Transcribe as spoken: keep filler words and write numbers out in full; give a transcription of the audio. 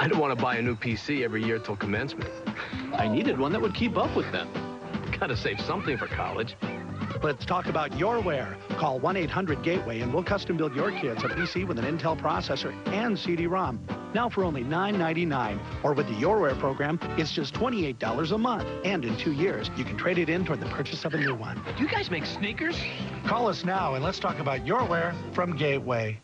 I don't want to buy a new P C every year till commencement. I needed one that would keep up with them. Gotta save something for college. Let's talk about your wear. Call one eight hundred gateway and we'll custom build your kids a P C with an Intel processor and C D ROM. Now for only nine ninety-nine. Or with the YourWare program, it's just twenty-eight dollars a month. And in two years, you can trade it in toward the purchase of a new one. Do you guys make sneakers? Call us now and let's talk about your wear from Gateway.